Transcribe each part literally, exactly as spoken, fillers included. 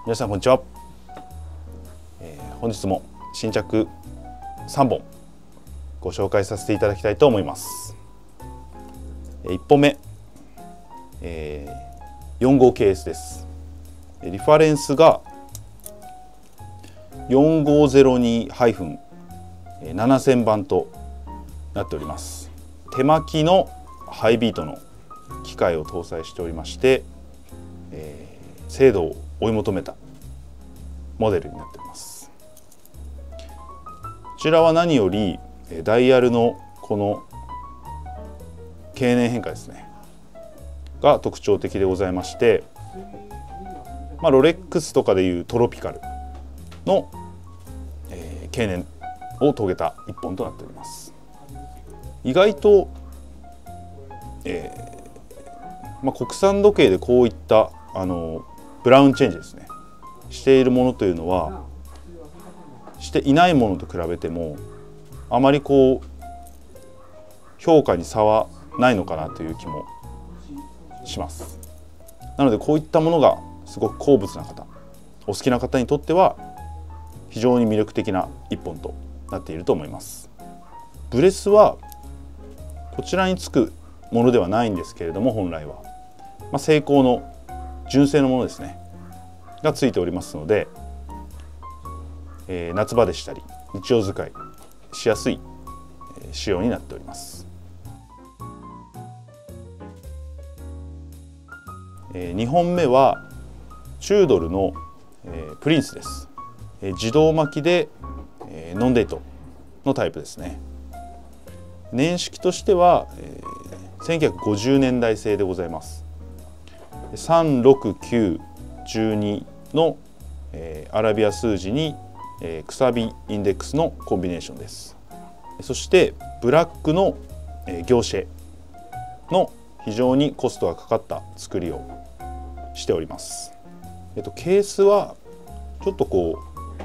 皆さんこんにちは、えー、本日も新着さんぼんご紹介させていただきたいと思います。いっぽんめ、えー、よんじゅうごケーエス です。リファレンスが よんごーぜろにななせん 番となっております。手巻きのハイビートの機械を搭載しておりまして、えー、精度を追い求めたモデルになっております。こちらは何よりダイヤルのこの経年変化ですねが特徴的でございまして、まあ、ロレックスとかでいうトロピカルの、えー、経年を遂げた一本となっております。意外と、えーまあ、国産時計でこういったあのブラウンチェンジですねしているものというのはしていないものと比べてもあまりこう評価に差はないのかなという気もします。なのでこういったものがすごく好物な方、お好きな方にとっては非常に魅力的な一本となっていると思います。ブレスはこちらにつくものではないんですけれども、本来は、まあ、セイコーの純正のものですねがついておりますので、えー、夏場でしたり日常使いしやすい、えー、仕様になっております。えー、にほんめはチュードルの、えー、プリンスです。えー、自動巻きで、えー、ノンデートのタイプですね。年式としては、えー、せんきゅうひゃくごじゅうねんだい製でございます。さんろくきゅういちにの、えー、アラビア数字に、えー、くさびインデックスのコンビネーションです。そしてブラックの、えー、ギョーシェの非常にコストがかかった作りをしております。えっと、ケースはちょっとこ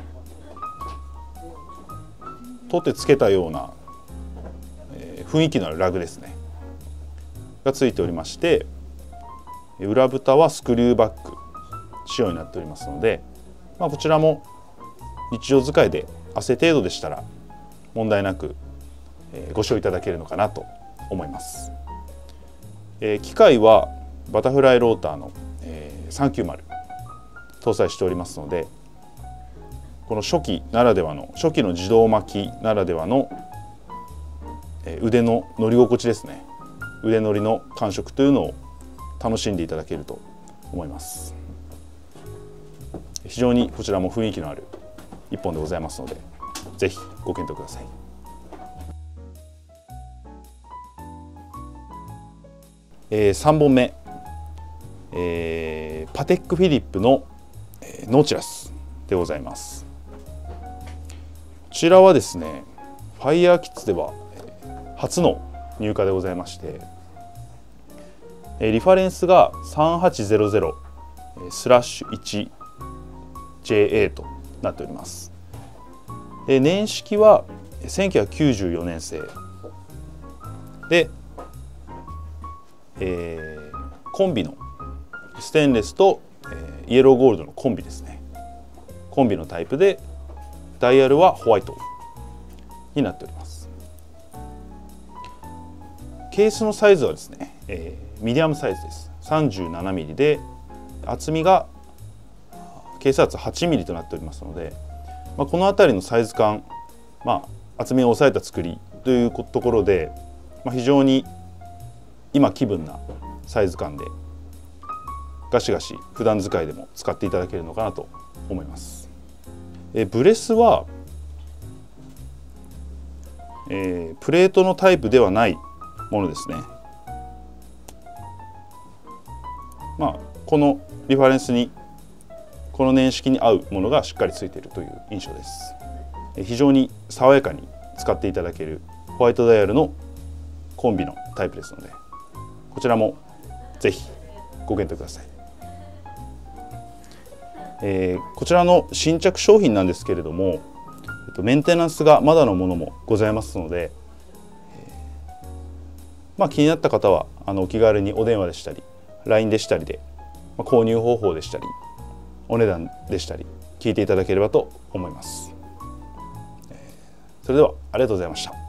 う取ってつけたような、えー、雰囲気のあるラグですねがついておりまして、裏蓋はスクリューバック仕様になっておりますので、まあ、こちらも日常使いで汗程度でしたら問題なく、えー、ご使用いただけるのかなと思います。えー、機械はバタフライローターの、えー、さんきゅうまる搭載しておりますので、この初期ならではの初期の自動巻きならではの、えー、腕の乗り心地ですね、腕乗りの感触というのを楽しんでいただけると思います。非常にこちらも雰囲気のある一本でございますので、ぜひご検討ください。えー、さんぼんめ、えー、パテックフィリップの、えー、ノーチラスでございます。こちらはですね、ファイヤーキッズでは初の入荷でございまして、リファレンスがさんはちゼロゼロスラッシュいちジェーエー となっております。年式はせんきゅうひゃくきゅうじゅうよねん製で、えー、コンビのステンレスと、えー、イエローゴールドのコンビですね。コンビのタイプでダイヤルはホワイトになっております。ケースのサイズはですね、えー、ミディアムサイズです。さんじゅうななミリで厚みがケース厚はちミリとなっておりますので、まあ、この辺りのサイズ感、まあ、厚みを抑えた作りというところで、まあ、非常に今気分なサイズ感でガシガシ普段使いでも使っていただけるのかなと思います。えブレスは、えー、プレートのタイプではないものですね。まあ、このリファレンスにこの年式に合うものがしっかりついているという印象です。非常に爽やかに使っていただけるホワイトダイヤルのコンビのタイプですので、こちらもぜひご検討ください。えー、こちらの新着商品なんですけれども、えっと、メンテナンスがまだのものもございますので、えーまあ、気になった方はあのお気軽にお電話でしたり ライン でしたりで、まあ、購入方法でしたりお値段でしたり聞いていただければと思います。それではありがとうございました。